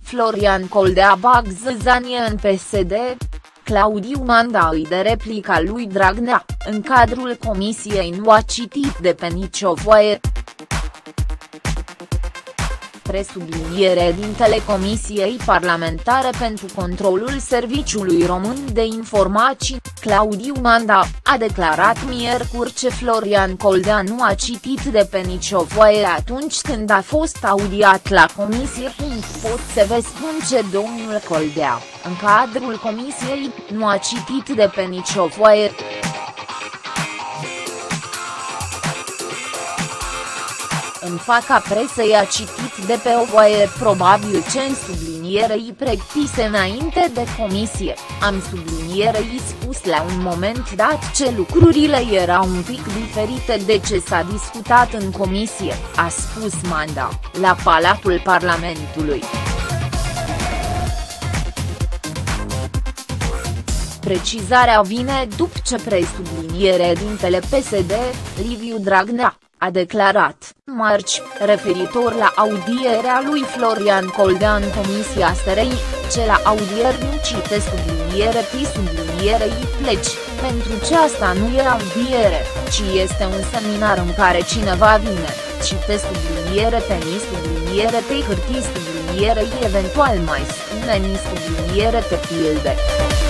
Florian Coldea bag zăzanie în PSD. Claudiu Manda îi de replica lui Dragnea, în cadrul comisiei nu a citit de pe nicio voie. Presubliniere dintele Comisiei Parlamentare pentru Controlul Serviciului Român de Informații, Claudiu Manda, a declarat miercuri că Florian Coldea nu a citit de pe nicio voie atunci când a fost audiat la comisie. Pot să vă spun că domnul Coldea, în cadrul comisiei, nu a citit de pe nicio voie. În fața presei a citit de pe o voie, probabil ce în sublinierei pregătise înainte de comisie, am sublinierei spus la un moment dat ce lucrurile erau un pic diferite de ce s-a discutat în comisie, a spus Manda, la Palatul Parlamentului. Precizarea vine după ce presubliniere dintele PSD, Liviu Dragnea, a declarat, marți, referitor la audierea lui Florian Coldea în Comisia SRI, ce la audieri nu cite subliniere pi sublinierei pleci, pentru ce asta nu e audiere, ci este un seminar în care cineva vine, cite subliniere pe ni subliniere pe hârtii sublinierei eventual mai spune ni subliniere pe pilde.